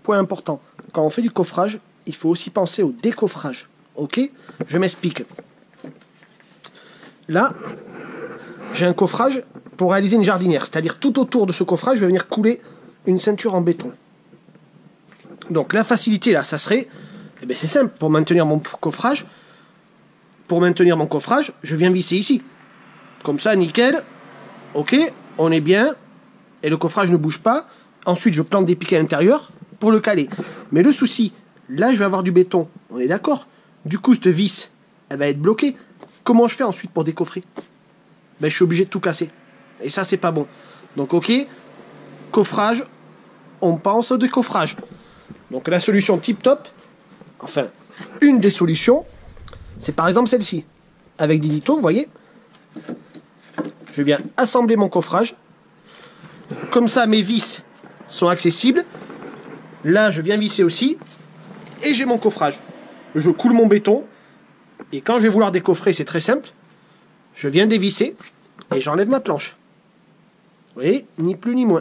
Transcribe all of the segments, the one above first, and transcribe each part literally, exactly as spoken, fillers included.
point important, quand on fait du coffrage, il faut aussi penser au décoffrage. Ok? Je m'explique. Là, j'ai un coffrage pour réaliser une jardinière. C'est-à-dire tout autour de ce coffrage, je vais venir couler une ceinture en béton. Donc la facilité là, ça serait, eh bien, c'est simple, pour maintenir mon coffrage, pour maintenir mon coffrage, je viens visser ici. Comme ça, nickel. Ok, on est bien. Et le coffrage ne bouge pas. Ensuite, je plante des piquets à l'intérieur pour le caler. Mais le souci, là, je vais avoir du béton. On est d'accord? Du coup, cette vis, elle va être bloquée. Comment je fais ensuite pour décoffrer? Ben, je suis obligé de tout casser. Et ça, c'est pas bon. Donc, ok, coffrage, on pense au décoffrage. Donc, la solution tip-top, enfin, une des solutions, c'est par exemple celle-ci. Avec des litho, vous voyez, je viens assembler mon coffrage. Comme ça, mes vis sont accessibles. Là, je viens visser aussi. Et j'ai mon coffrage. Je coule mon béton. Et quand je vais vouloir décoffrer, c'est très simple. Je viens dévisser et j'enlève ma planche. Vous voyez, ni plus ni moins.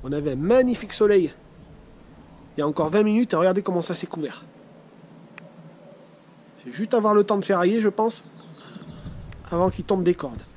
On avait un magnifique soleil il y a encore vingt minutes et regardez comment ça s'est couvert. C'est juste avoir le temps de ferrailler, je pense, avant qu'il tombe des cordes.